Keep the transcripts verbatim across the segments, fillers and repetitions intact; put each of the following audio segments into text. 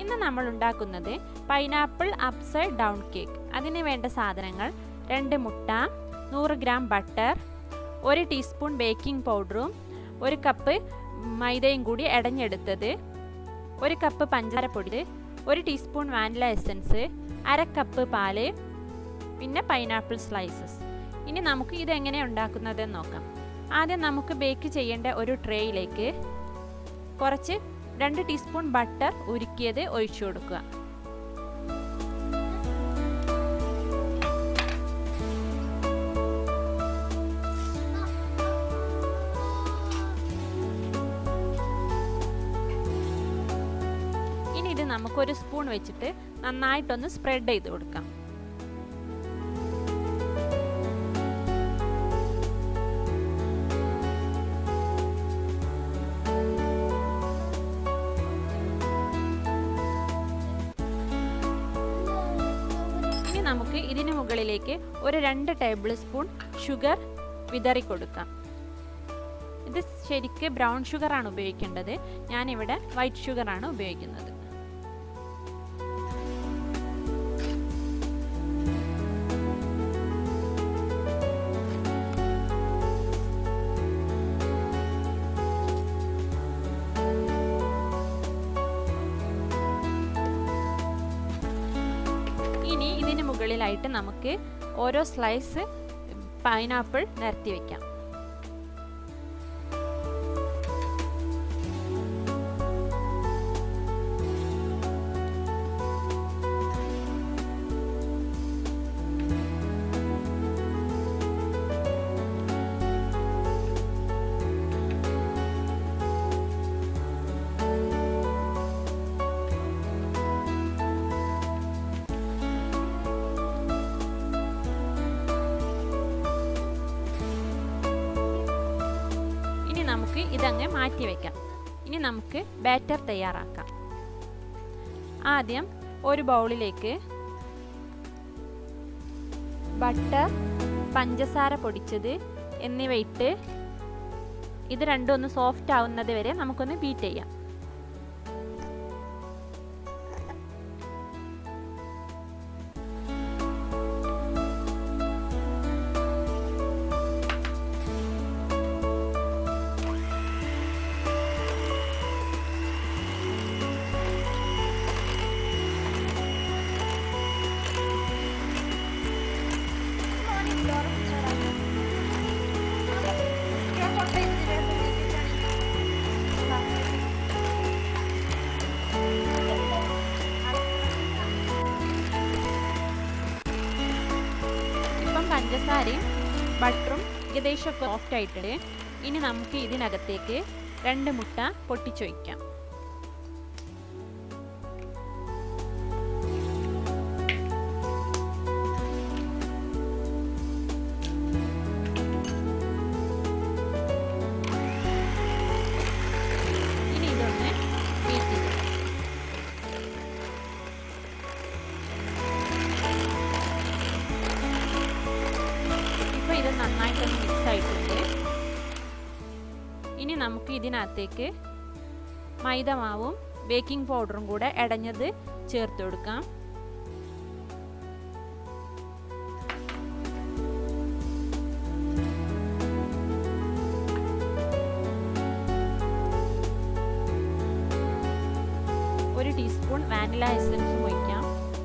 ഇന്ന് നമ്മൾ ഉണ്ടാക്കുന്നത് പൈനാപ്പിൾ അപ്സൈഡ് ഡൗൺ കേക്ക്. അതിന് വേണ്ട സാധനങ്ങൾ: രണ്ട് മുട്ട, നൂറ് ഗ്രാം ബട്ടർ, ഒരു ടീസ്പൂൺ ബേക്കിംഗ് പൗഡറും ഒരു കപ്പ് മൈദയും കൂടി ഇടഞ്ഞെടുത്തത്, ഒരു കപ്പ് പഞ്ചസാര പൊടി, ഒരു ടീസ്പൂൺ വാനില എസൻസ്, അര കപ്പ് പാല്, പിന്നെ പൈനാപ്പിൾ സ്ലൈസസ്. ഇനി നമുക്ക് ഇതെങ്ങനെ ഉണ്ടാക്കുന്നതെന്ന് നോക്കാം. ആദ്യം നമുക്ക് ബേക്ക് ചെയ്യേണ്ട ഒരു ട്രേയിലേക്ക് കുറച്ച് രണ്ട് ടീസ്പൂൺ ബട്ടർ ഉരുക്കിയത് ഒഴിച്ചു കൊടുക്കുക. ഇനി ഇത് നമുക്കൊരു സ്പൂൺ വെച്ചിട്ട് നന്നായിട്ടൊന്ന് സ്പ്രെഡ് ചെയ്ത് കൊടുക്കാം. നമുക്ക് ഇതിന് മുകളിലേക്ക് ഒരു രണ്ട് ടേബിൾ സ്പൂൺ ഷുഗർ വിതറി കൊടുക്കാം. ഇത് ശരിക്ക് ബ്രൗൺ ഷുഗർ ആണ് ഉപയോഗിക്കേണ്ടത്. ഞാനിവിടെ വൈറ്റ് ഷുഗർ ആണ് ഉപയോഗിക്കുന്നത്. ഇനി ഇതിന് മുകളിലായിട്ട് നമുക്ക് ഓരോ സ്ലൈസ് പൈനാപ്പിൾ നിരത്തി വയ്ക്കാം. നമുക്ക് ഇതങ്ങ് മാറ്റി വയ്ക്കാം. ഇനി നമുക്ക് ബാറ്റർ തയ്യാറാക്കാം. ആദ്യം ഒരു ബൗളിലേക്ക് ബട്ടർ, പഞ്ചസാര പൊടിച്ചത് എന്നിവ ഇട്ട് ഇത് രണ്ടും ഒന്ന് സോഫ്റ്റ് ആവുന്നത് വരെ നമുക്കൊന്ന് ബീറ്റ് ചെയ്യാം. പഞ്ചസാരയും ബട്ടറും ഏകദേശം സോഫ്റ്റ് ആയിട്ടുണ്ട്. ഇനി നമുക്ക് ഇതിനകത്തേക്ക് രണ്ട് മുട്ട പൊട്ടിച്ചൊഴിക്കാം. ഇനി ഇതൊന്ന് ബീറ്റ് ചെയ്യാം. ഇത് നന്നായിട്ടൊന്ന് മിക്സ് ആയിട്ടുണ്ട്. ഇനി നമുക്ക് ഇതിനകത്തേക്ക് മൈദമാവും ബേക്കിംഗ് പൗഡറും കൂടെ ഇടഞ്ഞത് ചേർത്ത് കൊടുക്കാം. ഒരു ടീസ്പൂൺ വാനില എസൻസും ഒഴിക്കാം.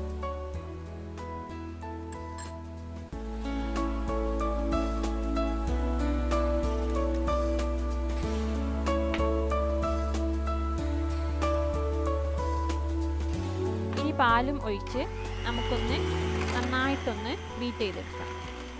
പാലും ഒഴിച്ച് നമുക്കൊന്ന് നന്നായിട്ടൊന്ന് ബീറ്റ് ചെയ്തെടുക്കാം.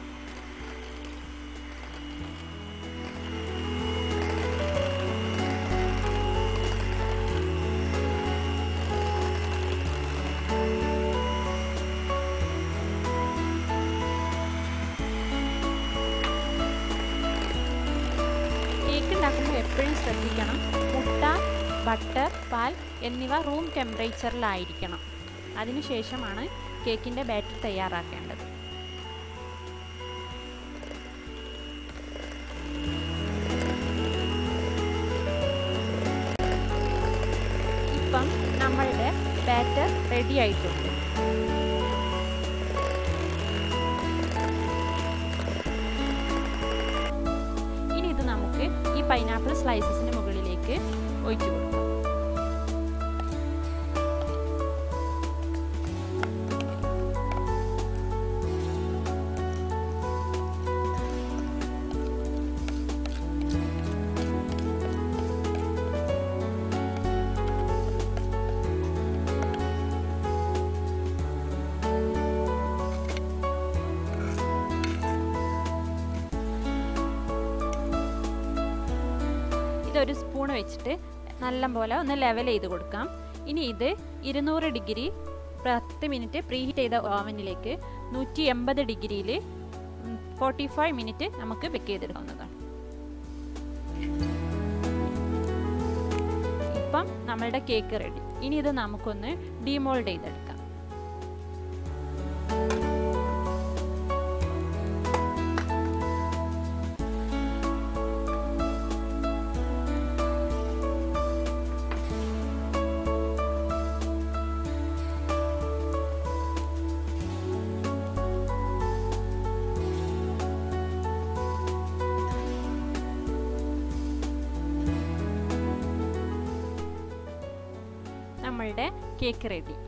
കേക്ക് ഉണ്ടാക്കുമ്പോൾ എപ്പോഴും ശ്രദ്ധിക്കണം, മുട്ട, ബട്ടർ, പാൽ എന്നിവ റൂം ടെമ്പറേച്ചറിലായിരിക്കണം. അതിനുശേഷമാണ് കേക്കിൻ്റെ ബാറ്റർ തയ്യാറാക്കേണ്ടത്. ഇപ്പം നമ്മളുടെ ബാറ്റർ റെഡി ആയിട്ടുണ്ട്. ഇനി ഇത് നമുക്ക് ഈ പൈനാപ്പിൾ സ്ലൈസസിന് മുകളിലേക്ക് ഒഴിച്ചു കൊടുക്കാം. ഇതൊരു സ്പൂൺ വെച്ചിട്ട് നല്ലപോലെ ഒന്ന് ലെവൽ ചെയ്ത് കൊടുക്കാം. ഇനി ഇത് ഇരുന്നൂറ് ഡിഗ്രി പത്ത് മിനിറ്റ് പ്രീ ഹീറ്റ് ചെയ്ത ഓവനിലേക്ക് നൂറ്റി എൺപത് ഡിഗ്രിയിൽ ഫോർട്ടി ഫൈവ് മിനിറ്റ് നമുക്ക് ബേക്ക് ചെയ്തെടുക്കാവുന്നതാണ്. ഇപ്പം നമ്മളുടെ കേക്ക് റെഡി. ഇനി ഇത് നമുക്കൊന്ന് ഡീമോൾഡ് ചെയ്തെടുക്കാം. നമ്മളുടെ കേക്ക് റെഡി.